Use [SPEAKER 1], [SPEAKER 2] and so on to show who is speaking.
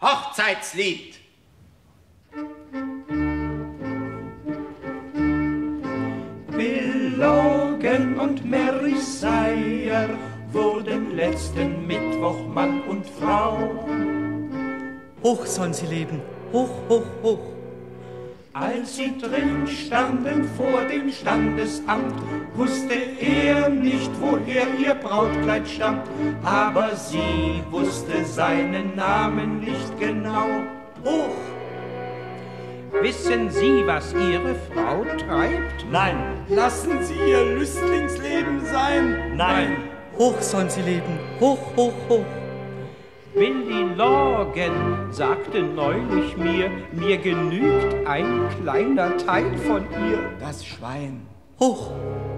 [SPEAKER 1] Hochzeitslied.
[SPEAKER 2] Bill Logan und Mary Sayer wurden letzten Mittwoch Mann und Frau.
[SPEAKER 3] Hoch sollen sie leben, hoch, hoch, hoch.
[SPEAKER 2] Als sie drin standen vor dem Standesamt, wusste er nicht, woher ihr Brautkleid stammt, aber sie wusste seinen Namen nicht genau. Hoch!
[SPEAKER 4] Wissen Sie, was Ihre Frau treibt?
[SPEAKER 2] Nein. Lassen Sie ihr Lüstlingsleben sein? Nein.
[SPEAKER 3] Hoch sollen sie leben, hoch, hoch, hoch.
[SPEAKER 4] Billy Logan sagte neulich mir genügt ein kleiner Teil von ihr.
[SPEAKER 2] Das Schwein.
[SPEAKER 3] Hoch,